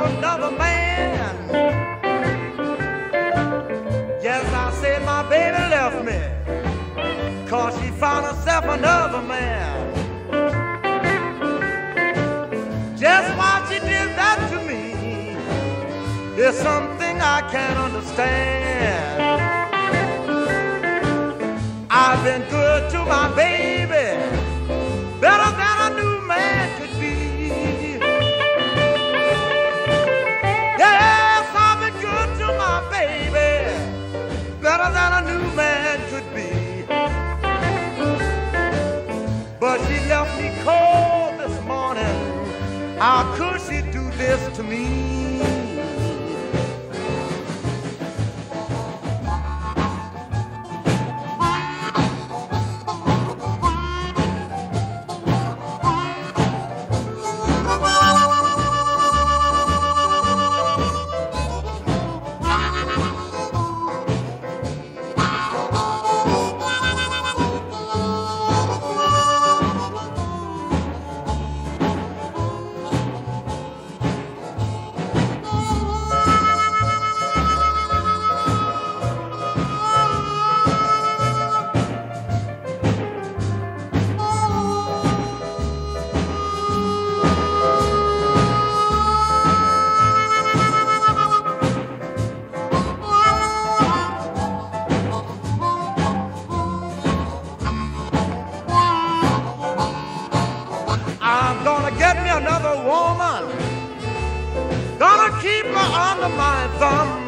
another man. Yes, I said my baby left me, 'cause she found herself another man. Just why she did that to me is something I can't understand. I've been good to my baby, better than a new man could be. Yes, I've been good to my baby, better than a new man could be. But she left me cold this morning. How could she do this to me? I'm gonna get me another woman, gonna keep her under my thumb.